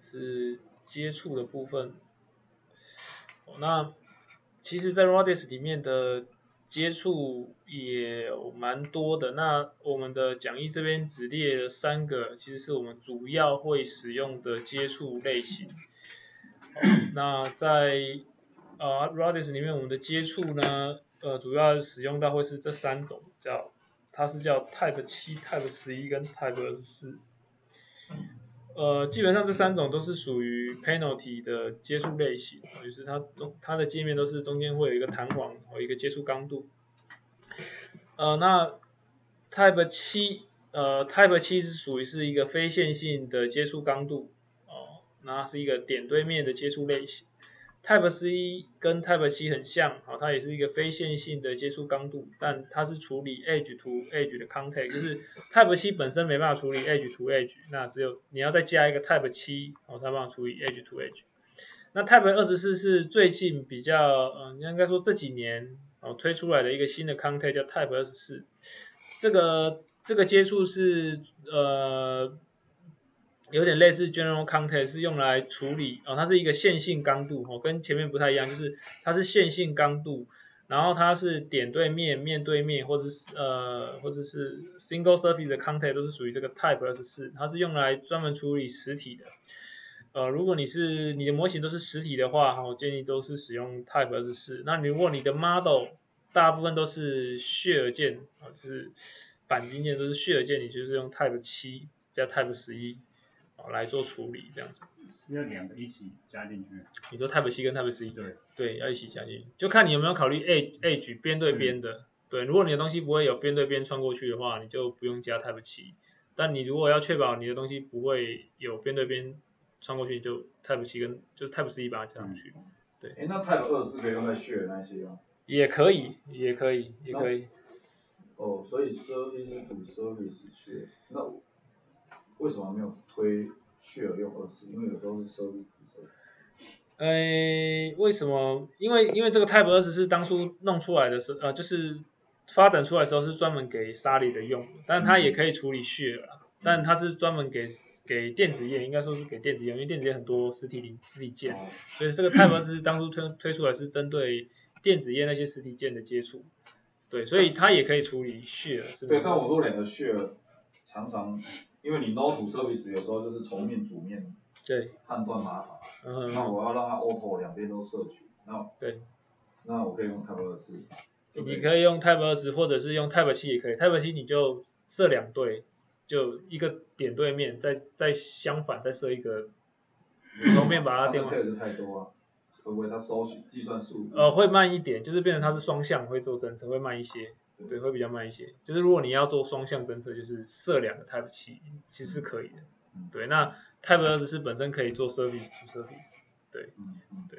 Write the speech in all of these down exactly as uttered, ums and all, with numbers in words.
是接触的部分。那其实，在 Redis 里面的接触也有蛮多的。那我们的讲义这边只列了三个，其实是我们主要会使用的接触类型。那在呃 Redis 里面，我们的接触呢，呃，主要使用到会是这三种，叫它是叫 Type 七、Type 十一跟 Type 二十四。呃，基本上这三种都是属于 penalty 的接触类型，就是它中它的界面都是中间会有一个弹簧和一个接触刚度。呃，那 Type 七，呃 Type 七是属于是一个非线性的接触刚度，哦，那是一个点对面的接触类型。Type 十一跟 Type 七很像，好，它也是一个非线性的接触刚度，但它是处理 Edge to Edge 的 contact， 就是 Type 七本身没办法处理 Edge to Edge， 那只有你要再加一个 Type 七，哦，它办法处理 Edge to Edge。那 Type 二十四是最近比较，嗯，应该说这几年哦推出来的一个新的 contact 叫 Type 二十四，这个这个接触是呃。有点类似 general contact， 是用来处理哦，它是一个线性刚度哦，跟前面不太一样，就是它是线性刚度，然后它是点对面、面对面，或者是呃或者是 single surface 的 contact 都是属于这个 type 二十四，它是用来专门处理实体的。呃，如果你是你的模型都是实体的话，我建议都是使用 type 二十四。那如果你的 model 大部分都是 share 件啊，就是钣金件都是 share 件，你就是用 type 七加 type 十一。来做处理这样子， 是要两个一起加进去。 你说 Type 七跟 Type 十一， 对， 对，要一起加进去，就看你有没有考虑 Edge Edge 边对边的。对，如果你的东西不会有边对边穿过去的话，你就不用加 Type 七。但你如果要确保你的东西不会有边对边穿过去，你就 Type 七跟就是 Type 十一把它加上去。对。 哎，那 Type 二是可以用在 share 那些吗？ 也可以，也可以，也可以。 哦，所以 service to service share， 那为什么没有推 share 用二十？因为有时候是 service to service。 呃，为什么？因为因为这个 Type 二十是当初弄出来的时候，呃，就是发展出来的时候是专门给 Solid 的用的，但它也可以处理 share 啦，但它是专门给给电子业，应该说是给电子业，因为电子业很多实体零实体件，所以这个 Type 二十当初推推出来是针对电子业那些实体件的接触，对，所以它也可以处理 share。 对，但我说两个 share 常常。因为你 node to service 有时候就是从面主面对判断麻烦， 嗯， 那我要让它 auto 两边都摄取，那对， 那我可以用 Type 二十四， 你可以用 Type 二十或者是用 Type 七也可以 ，Type 七你就设两对，就一个点对面，再再相反再设一个普通面把它电话。 它的配置太多啊，会不会它搜取计算速度？ 呃，会慢一点，就是变成它是双向会做侦测，会慢一些。对，会比较慢一些。就是如果你要做双向侦测，就是设两个 Type 七，其实是可以的。对，那 Type 二十四本身可以做 service to service。对，对。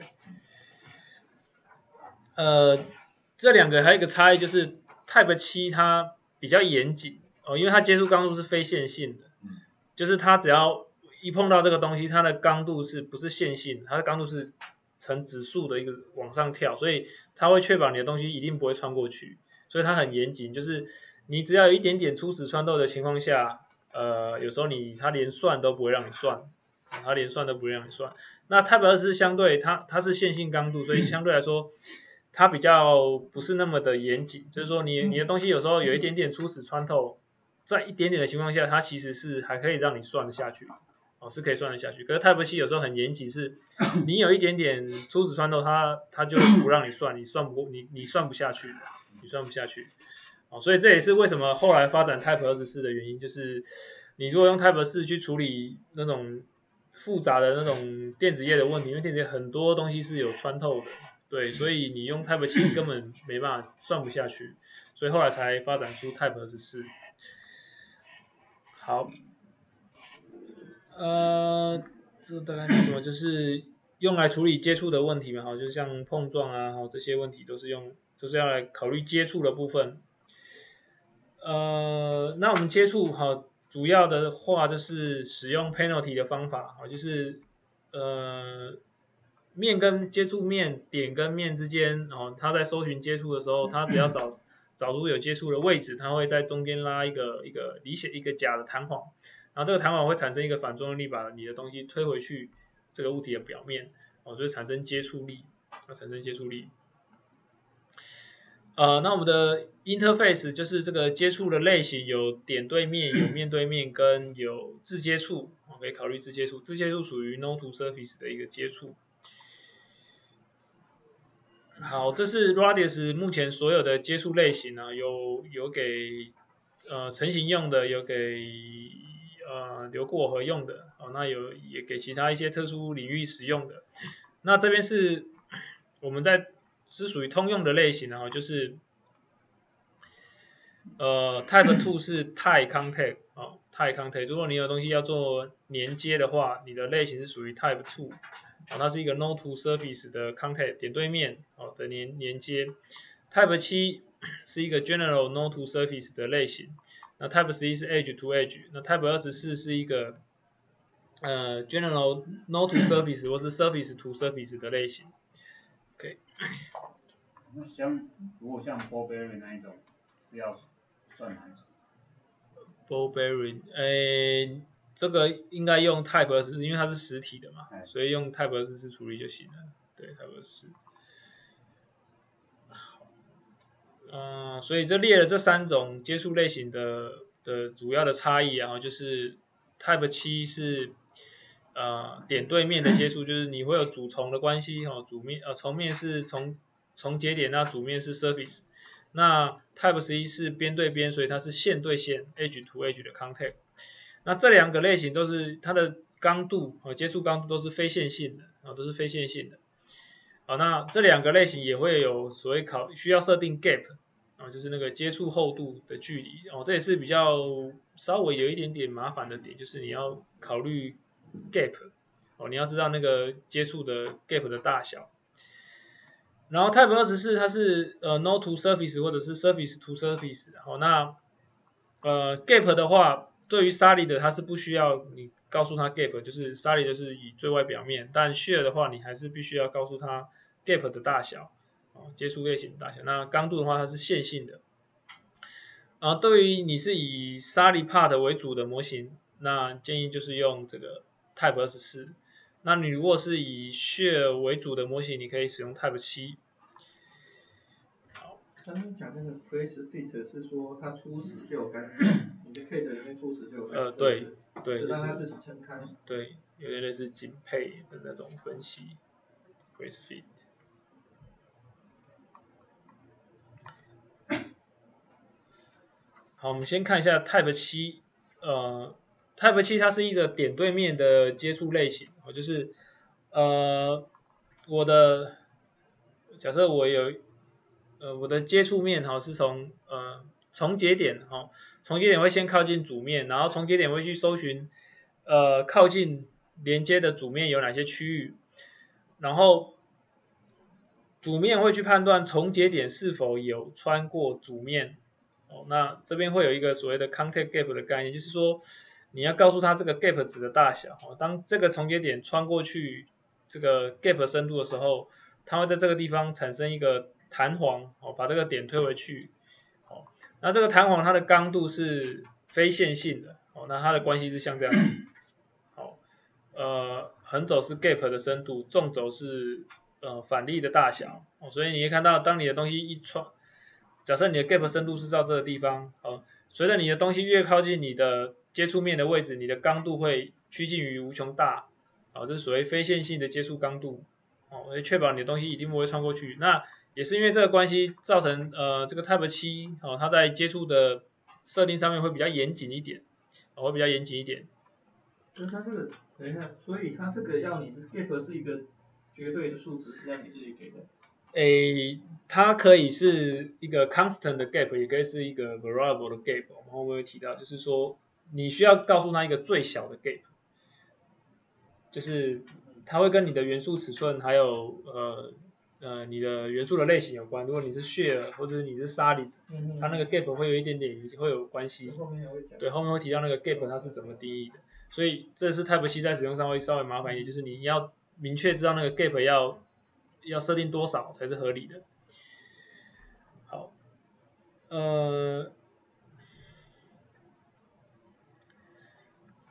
呃，这两个还有一个差异就是 Type 七它比较严谨哦，因为它接触刚度是非线性的，就是它只要一碰到这个东西，它的刚度是不是线性，它的刚度是呈指数的一个往上跳，所以它会确保你的东西一定不会穿过去。所以它很严谨，就是你只要有一点点初始穿透的情况下，呃，有时候你它连算都不会让你算，它连算都不会让你算。那 Type 二十四相对它它是线性刚度，所以相对来说它比较不是那么的严谨，就是说你你的东西有时候有一点点初始穿透，在一点点的情况下，它其实是还可以让你算得下去，哦，是可以算得下去。可是 Type 七有时候很严谨，是你有一点点初始穿透，它它就不让你算，你算不你你算不下去。你算不下去，哦，所以这也是为什么后来发展 Type 二十四的原因，就是你如果用 Type 四去处理那种复杂的那种电子业的问题，因为电子业很多东西是有穿透的，对，所以你用 Type 七根本没办法算不下去，所以后来才发展出 Type 二十四。好，呃，这大概是什么？就是用来处理接触的问题嘛，好，就像碰撞啊，好这些问题都是用。就是要来考虑接触的部分，呃，那我们接触好，主要的话就是使用 penalty 的方法，好，就是呃面跟接触面点跟面之间，哦，它在搜寻接触的时候，它只要找找出有接触的位置，它会在中间拉一个一个理显一个假的弹簧， 然后这个弹簧会产生一个反作用力，把你的东西推回去这个物体的表面，哦，就会产生接触力，要产生接触力。呃，那我们的 interface 就是这个接触的类型，有点对面、有面对面跟有自接触，哦，可以考虑自接触。自接触属于 node to surface 的一个接触。好，这是 Radius 目前所有的接触类型呢，有有给呃成型用的，有给呃流过河用的，哦，那有也给其他一些特殊领域使用的。那这边是我们在是属于通用的类型，然后就是呃 Type two 是 tie contact 哦 tie contact， 如果你有东西要做连接的话，你的类型是属于 Type two。哦，它是一个 node to surface 的 contact 点对面哦的连连接。Type 七是一个 general node to surface 的类型。那 Type 十一是 edge to edge。那 Type 二十四是一个呃 general node to surface 或是 surface to surface 的类型。OK。 那像如果像 ball bearing 那一种，是要算哪一种 ？ball bearing， 诶。这个应该用 Type 二十四，因为它是实体的嘛，所以用 Type 二十四处理就行了。对 ，Type 二十四。嗯、呃，所以这列了这三种接触类型的的主要的差异，然后就是 Type 七是呃点对面的接触，就是你会有主从的关系，哦，主面呃从面是从从节点，那主面是 surface。那 Type 十一是边对边，所以它是线对线 edge to edge 的 contact。那这两个类型都是它的刚度和接触刚度都是非线性的啊，都是非线性的。好，那这两个类型也会有所谓考需要设定 gap 啊，就是那个接触厚度的距离哦，这也是比较稍微有一点点麻烦的点，就是你要考虑 gap 哦，你要知道那个接触的 gap 的大小。然后 Type 二十四它是呃 node to surface 或者是 surface to surface， 好，那呃 gap 的话。对于 solid 它是不需要你告诉它 gap， 就是 solid 就是以最外表面，但 shear 的话你还是必须要告诉它 gap 的大小，哦，接触类型的大小。那刚度的话它是线性的。啊，对于你是以 solid part 为主的模型，那建议就是用这个 Type 二十四。那你如果是以 shear 为主的模型，你可以使用 Type 七。 刚刚讲那个 press fit 是说它初始就有干涉，你的 K 的里面初始就有干涉， 呃，对对， 就让它自己撑开。 对，有点类似紧配的那种分析 press fit。好，我们先看一下 Type 七，呃 ，Type 七它是一个点对面的接触类型，就是呃我的假设我有。呃，我的接触面哈是从呃从节点哈，从节点会先靠近主面，然后从节点会去搜寻呃靠近连接的主面有哪些区域，然后主面会去判断从节点是否有穿过主面，哦，那这边会有一个所谓的 contact gap 的概念，就是说你要告诉他这个 gap 值的大小，哦，当这个从节点穿过去这个 gap 深度的时候，它会在这个地方产生一个弹簧，哦，把这个点推回去，哦，那这个弹簧它的刚度是非线性的，哦，那它的关系是像这样子，好，呃，横轴是 gap 的深度，纵轴是呃反力的大小，哦，所以你会看到，当你的东西一穿，假设你的 gap 深度是到这个地方，哦，随着你的东西越靠近你的接触面的位置，你的刚度会趋近于无穷大，哦，这是所谓非线性的接触刚度，哦，来确保你的东西一定不会穿过去，那也是因为这个关系造成呃这个 Type 七哦它在接触的设定上面会比较严谨一点，哦，会比较严谨一点。 所以它这个等一下，所以它这个要你 gap 是一个绝对的数值，是要你自己给的。 诶，它可以是一个 constant 的 gap， 也可以是一个 variable 的 gap。我们后面会提到，就是说你需要告诉它一个最小的 gap， 就是它会跟你的元素尺寸还有呃。呃，你的元素的类型有关。如果你是 shear 或者你是 solid，嗯，它那个 gap 会有一点点会有关系。 后面会讲。 对，后面会提到那个 gap 它是怎么定义的。所以这是 Type 七在使用上会稍微麻烦一点，就是你要明确知道那个 gap 要要设定多少才是合理的。好，呃，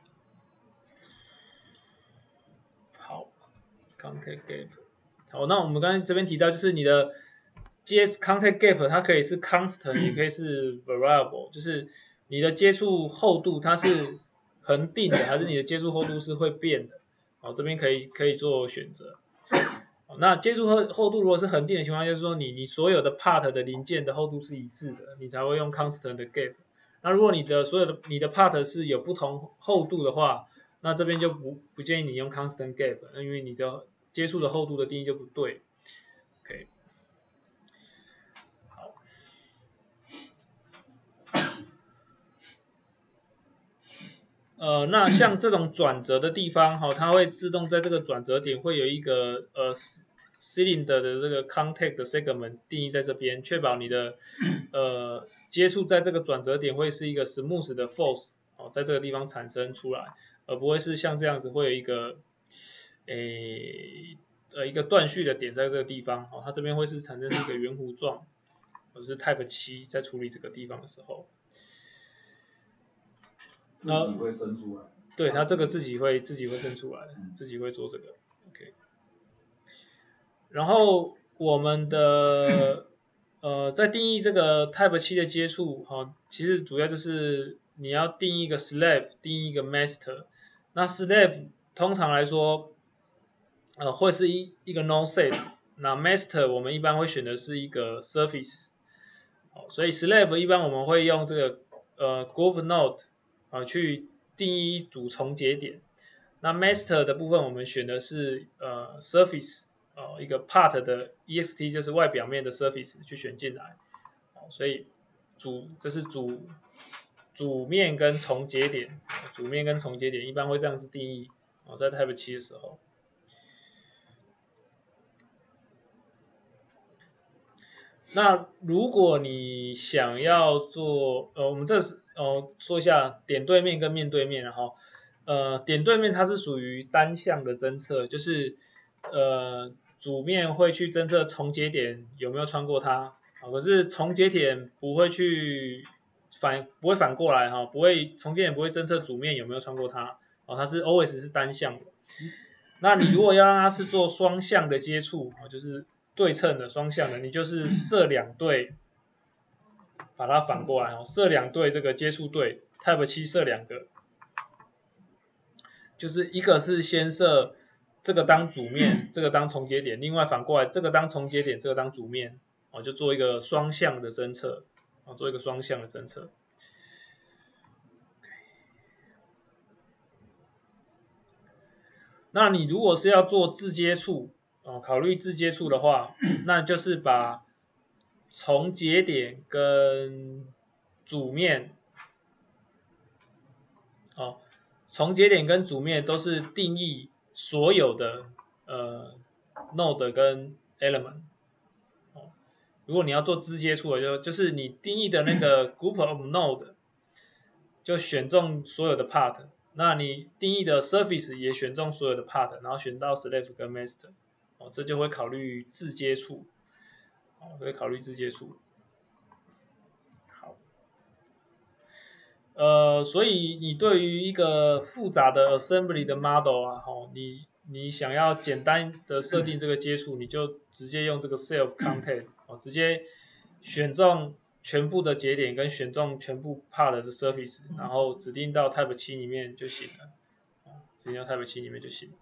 contact gap。好，那我们刚才这边提到就是你的接 contact gap 它可以是 constant 也可以是 variable， 就是你的接触厚度它是恒定的还是你的接触厚度是会变的。好，这边可以可以做选择。好，那接触厚厚度如果是恒定的情况下，就是说你你所有的 part 的零件的厚度是一致的，你才会用 constant 的 gap。那如果你的所有的你的 part 是有不同厚度的话，那这边就不不建议你用 constant gap， 因为你的接触的厚度的定义就不对。OK， 好，呃，那像这种转折的地方，哈、哦，它会自动在这个转折点会有一个呃 cylinder 的这个 contact segment 定义在这边，确保你的呃接触在这个转折点会是一个 smooth 的 force， 哦，在这个地方产生出来，而不会是像这样子会有一个诶呃一个断续的点在这个地方，哦，它这边会是产生是一个圆弧状，或者是 type 七在处理这个地方的时候。 自己会生出来。 对，它这个自己会自己会生出来，自己会做这个。OK。然后我们的呃在定义这个 type 七的接触，哈、哦，其实主要就是你要定义一个 slave， 定义一个 master。那 slave 通常来说，呃会是一一个 node set， 那 master 我们一般会选的是一个 surface。好，所以 slave 一般我们会用这个呃 group node。啊，去定义一组重节点。那 master 的部分我们选的是呃 surface， 哦、呃、一个 part 的 ext 就是外表面的 surface 去选进来。哦、所以主这是主主面跟重节点，主面跟重节点一般会这样子定义。哦，在 type 七的时候。那如果你想要做，呃，我们这是呃说一下点对面跟面对面，然后呃点对面它是属于单向的侦测，就是呃主面会去侦测重节点有没有穿过它，啊，可是重节点不会去反不会反过来哈，不会重节点不会侦测主面有没有穿过它，哦，它是 always 是单向的。那你如果要让它是做双向的接触，啊，就是对称的双向的，你就是设两对，把它反过来哦，设两对这个接触对 ，type 七设两个，就是一个是先设这个当主面，这个当重节点，另外反过来这个当重节点，这个当主面，哦，就做一个双向的侦测，哦，做一个双向的侦测。那你如果是要做自接触，哦，考虑自接触的话，那就是把重节点跟主面，哦，重节点跟主面都是定义所有的呃 node 跟 element。哦，如果你要做自接触的，就就是你定义的那个 group of node， 就选中所有的 part。那你定义的 surface 也选中所有的 part， 然后选到 slave 跟 master， 哦，这就会考虑自接触，哦，会考虑自接触。好，呃，所以你对于一个复杂的 assembly 的 model 啊，哦，你你想要简单的设定这个接触，你就直接用这个 self content， 哦，直接选中全部的节点跟选中全部 part 的 surface， 然后指定到 type 七里面就行了，指定到 type 七里面就行了。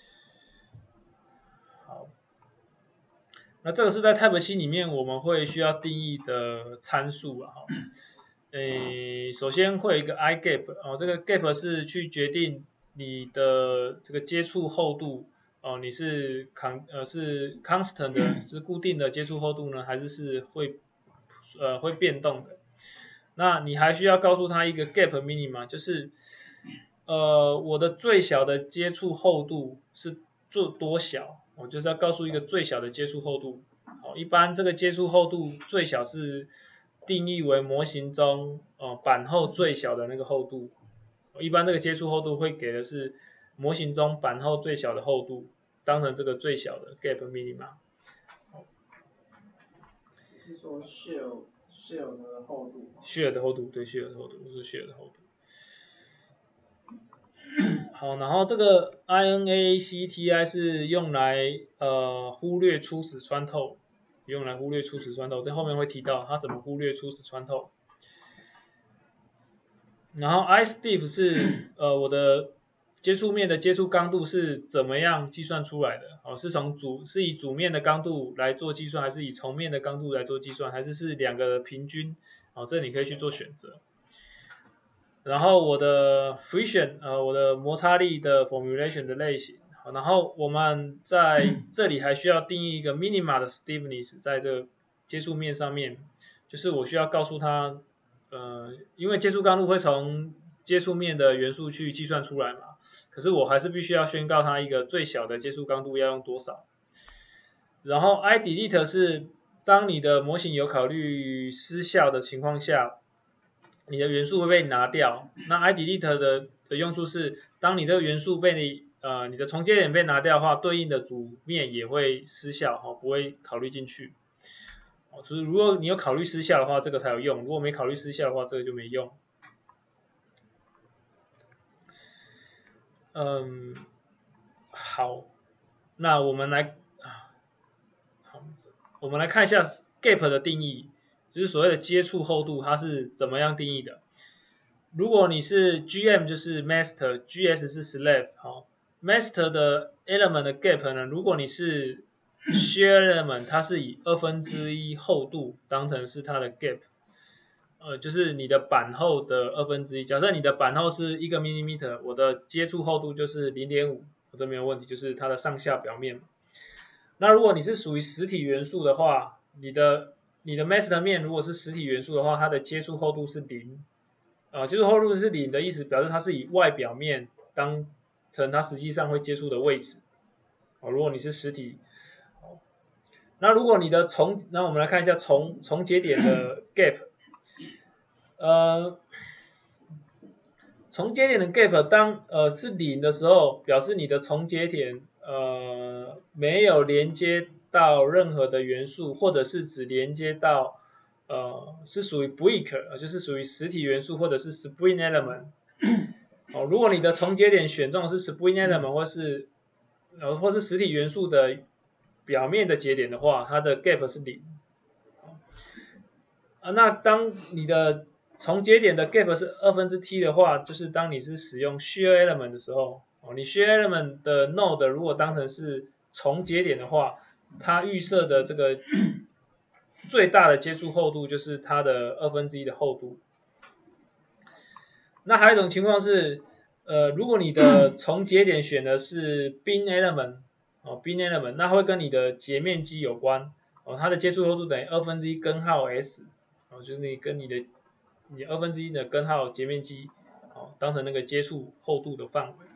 好，那这个是在 type 七里面我们会需要定义的参数啊，哈，诶，首先会有一个 i gap， 哦，这个 gap 是去决定你的这个接触厚度，哦，你是 con 呃是 constant 的，是固定的接触厚度呢，还是是会呃会变动的？那你还需要告诉他一个 gap minima， 就是呃我的最小的接触厚度是做多小，我就是要告诉一个最小的接触厚度。好，一般这个接触厚度最小是定义为模型中呃板厚最小的那个厚度。一般这个接触厚度会给的是模型中板厚最小的厚度，当成这个最小的 gap minima。 是说 shell shell 的厚度 shell 的厚度，对 shell 的厚度，是 shell 的厚度。 好，然后这个 I N A A C T I 是用来呃忽略初始穿透，用来忽略初始穿透，这后面会提到它怎么忽略初始穿透。然后 I stiff 是呃我的接触面的接触刚度是怎么样计算出来的？哦，是从主是以主面的刚度来做计算，还是以从面的刚度来做计算，还是是两个的平均？哦，这你可以去做选择。然后我的 friction 呃我的摩擦力的 formulation 的类型，好，然后我们在这里还需要定义一个 minima 的 stiffness 在这个接触面上面，就是我需要告诉它，呃，因为接触刚度会从接触面的元素去计算出来嘛，可是我还是必须要宣告它一个最小的接触刚度要用多少。然后 I delete 是当你的模型有考虑失效的情况下，你的元素会被拿掉。那 I delete 的的用处是，当你这个元素被你呃你的重接点被拿掉的话，对应的主面也会失效，哦，不会考虑进去。哦，就是如果你有考虑失效的话，这个才有用；如果没考虑失效的话，这个就没用。嗯，好，那我们来，好，我们来看一下 gap 的定义。就是所谓的接触厚度，它是怎么样定义的？如果你是 G M 就是 master，G S 是 slave， 好 ，master 的 element 的 gap 呢，如果你是 shear element， 它是以二分之一厚度当成是它的 gap， 呃，就是你的板厚的二分之一。假设你的板厚是一个 millimeter， 我的接触厚度就是零点五，这没有问题，就是它的上下表面。那如果你是属于实体元素的话，你的你的 master 面如果是实体元素的话，它的接触厚度是零，呃，接触厚度是零的意思，表示它是以外表面当成它实际上会接触的位置。哦，如果你是实体，哦，那如果你的重，那我们来看一下重重节点的 gap， 呃，重节点的 gap 当呃是零的时候，表示你的重节点呃没有连接到任何的元素，或者是只连接到呃是属于 brick， 就是属于实体元素或者是 spring element。哦，如果你的重节点选中的是 spring element 或是呃或是实体元素的表面的节点的话，它的 gap 是零。啊，那当你的重节点的 gap 是二分之 t 的话，就是当你是使用 shear element 的时候，哦，你 shear element 的 node 如果当成是重节点的话，它预设的这个最大的接触厚度就是它的二分之一的厚度。那还有一种情况是，呃，如果你的重节点选的是 bin element， 哦 bin element， 那会跟你的截面积有关，哦，它的接触厚度等于二分之一根号 s， 哦，就是你跟你的你二分之一的根号截面积，哦，当成那个接触厚度的范围。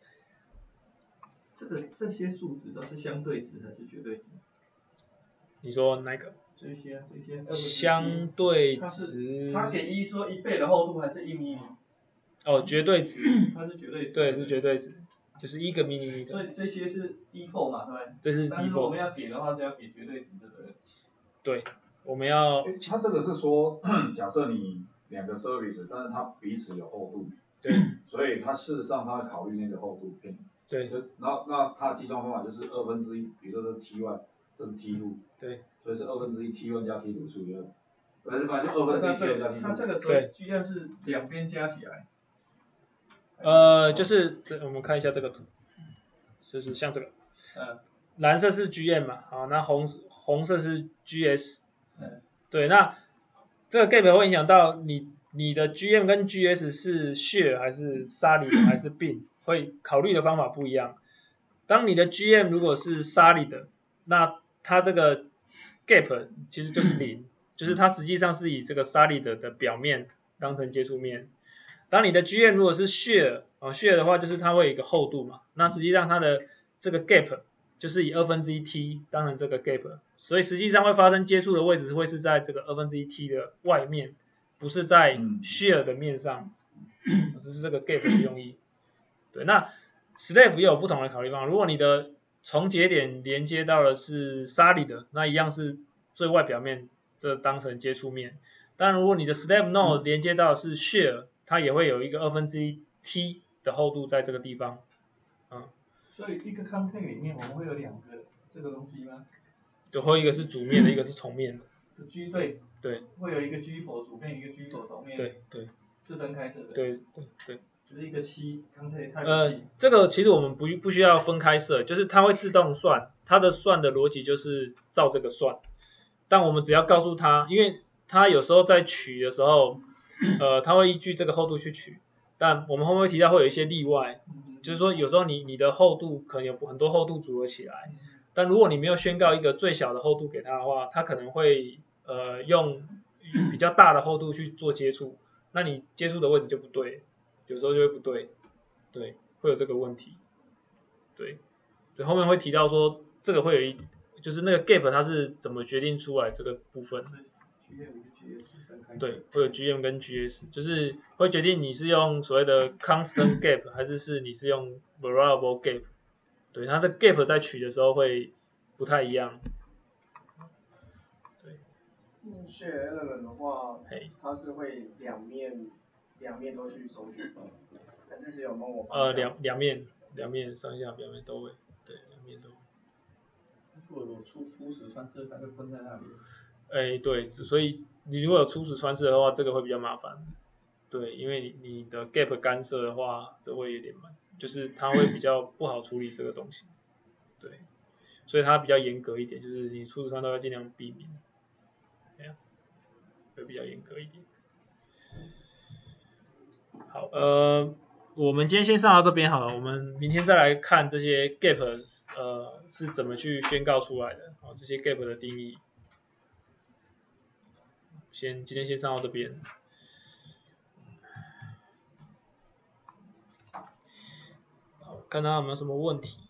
这个这些数值都是相对值还是绝对值？ 你说哪个？ 这些这些相对它值是，它给一说一倍的厚度还是一米米？ 哦，绝对值。 它是绝对值。 对，是绝对值，就是一个 millimeter。 所以这些是 default 嘛，对不对？ 这是 default。 但是我们要给的话是要给绝对值的，对不对？ 对，我们要。 它这个是说，假设你两个 service， 但是它彼此有厚度。 对。 所以它事实上它会考虑那个厚度片。 对。 然后那它计算方法就是二分之一，比如说这是 T 一，这是 T 二。对。所以是二分之一 T 一 加 T 二除以二。还是反正就二分之一 T 二加 T 二。 它这个时候 G M 是两边加起来。 呃，就是这我们看一下这个图，就是像这个。 嗯。 蓝色是 G M 嘛，好，那红红色是 G S。 嗯。 对，那这个 gap 会影响到你你的 G M 跟 G S 是 shear 还是 solid 还是 bin， 会考虑的方法不一样。当你的 G M 如果是 solid， 那它这个 gap 其实就是零，就是它实际上是以这个 solid 的表面当成接触面。当你的 G M 如果是 shear， 啊 shear 的话就是它会有一个厚度嘛，那实际上它的这个 gap 就是以二分之一 t 当成这个 gap， 所以实际上会发生接触的位置会是在这个二分之一 t 的外面，不是在 shear 的面上，这是这个 gap 的用意。对，那 slave 也有不同的考虑方法，如果你的重节点连接到的是 solid， 那一样是最外表面，这当成接触面。当然如果你的 slave node 连接到的是 shear， 它也会有一个二分之一 t 的厚度在这个地方，嗯。 所以一个 contact 里面我们会有两个这个东西吗？ 就会一个是主面的，一个是重面的。 G 对。 对。 会有一个 G 否主面，一个 G 否重面。 对对。 是分开设的。 对对对。 就是一个七 contact type 呃，这个其实我们不不需要分开设，就是它会自动算，它的算的逻辑就是照这个算，但我们只要告诉它，因为它有时候在取的时候，呃，它会依据这个厚度去取，但我们后面会提到会有一些例外，就是说有时候你你的厚度可能有很多厚度组合起来，但如果你没有宣告一个最小的厚度给它的话，它可能会呃用比较大的厚度去做接触，那你接触的位置就不对，有时候就会不对，对，会有这个问题，对，对，后面会提到说这个会有一，就是那个 gap 它是怎么决定出来这个部分，对，会有 G M 跟 G S， 就是会决定你是用所谓的 constant gap 还是是你是用 variable gap， 对，它的 gap 在取的时候会不太一样。对。 share element 的话，它是会两面两面都去收取吗？还是只有某某方向？ 呃，两两面两面上下两面都会，对，两面都会。 如果有初初始穿刺才会分在那里。 哎，对，所以你如果有初始穿刺的话，这个会比较麻烦。对，因为你你的 gap 干涉的话，这会有点慢，就是它会比较不好处理这个东西。对，所以它比较严格一点，就是你初始穿都要尽量避免。这样会比较严格一点。好，呃，我们今天先上到这边好了，我们明天再来看这些 gap 呃是怎么去宣告出来的，好，这些 gap 的定义。先今天先上到这边，好，看他有没有什么问题。